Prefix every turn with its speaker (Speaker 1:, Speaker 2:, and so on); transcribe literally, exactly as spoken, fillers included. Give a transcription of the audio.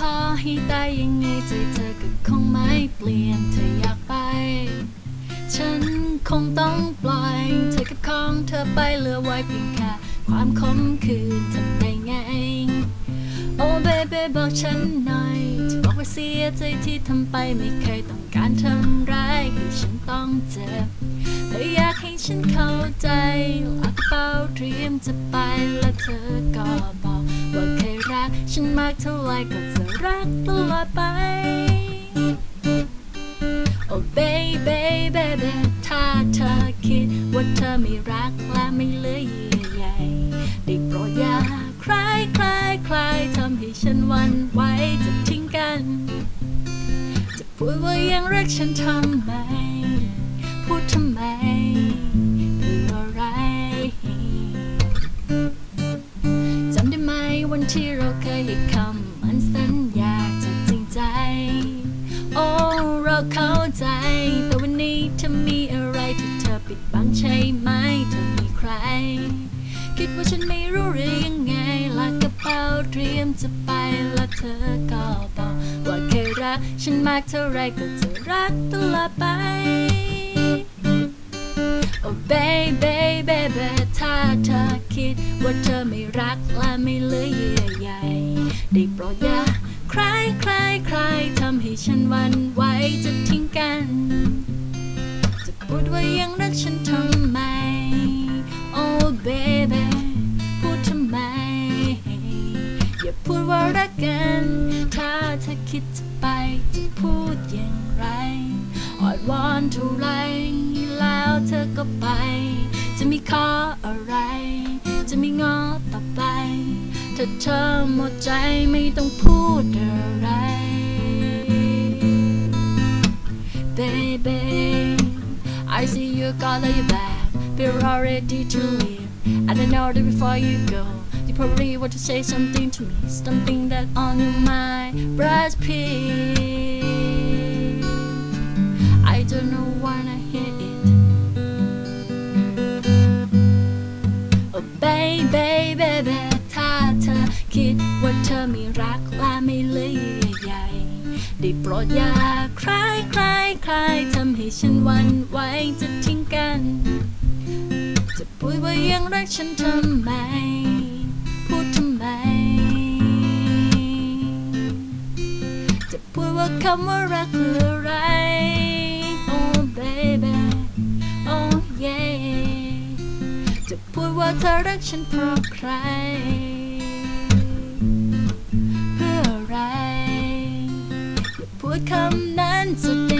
Speaker 1: ต่อให้ได้ยังไงใจเธอก็คงไม่เปลี่ยนเธออยากไปฉันคงต้องปล่อยเธอกับของเธอไปเหลือไว้เพียงแค่ความคมคืนทำได้ไงโอ้เบเบบอกฉันหน่อยจะบอกว่าเสียใจที่ทำไปไม่เคยต้องการทำร้ายให้ฉันต้องเจ็บเธออยากให้ฉันเข้าใจลากกระเป๋าเตรียมจะไปและเธอก็บอกว่าเคยรักฉันมากเท่าไรก็จะรักตลอดไปโอ้เบเบเบเบถ้าเธอคิดว่าเธอไม่รักและไม่เหลือเยื่อใยได้โปรดอย่าใครใครใครทำให้ฉันหวั่นไหวจะทิ้งกันจะพูดว่ายังรักฉันทำไมพูดทำไมเพื่ออะไรจำได้ไหมวันที่เราเคยให้คำมันสัญญาจะจริงใจโอ้เราเข้าใจแต่วันนี้เธอมีอะไรที่เธอปิดบังใช่ไหมเธอมีใครคิดว่าฉันไม่รู้หรือยังไงลากกระเป๋าเตรียมจะไปแล้วเธอก็บอกว่าเคยรักฉันมากเท่าไรก็จะรักตลอดไปโอ้เบเบเบเบถ้าเธอคิดว่าเธอไม่รักและไม่เหลือเยื่อใยได้โปรดอย่าใครใครใครทำให้ฉันหวั่นไหวจะทิ้งกันจะพูดว่ายังรักฉันทำไมโอ้เบเบพูดทำไมอย่าพูดว่ารักกันถ้าเธอคิดจะไปจะพูดอย่างไรอ่อนวอนเท่าไรแล้วเธอก็ไปจะมีข้ออะไรจะมีง้อต่อไปถ้าเธอหมดใจไม่ต้องพูดอะไร Baby I see you got your back we're all ready to leave and I know that before you go you probably want to say something to me something that on your mind brush please I don't know when I hear it oh baby baby ถ้าเธอคิดว่าเธอไม่รักและไม่เหลือเยื่อใยได้โปรดอย่าใครใครใครทำให้ฉันหวั่นไหวจะทิ้งกันจะพูดว่ายังรักฉันทำไมพูดทำไมจะพูดว่าคำว่ารักคืออะไร Oh baby Oh yeah จะพูดว่าเธอรักฉันเพราะใครเพื่ออะไรอย่าพูดคำนั้นแสด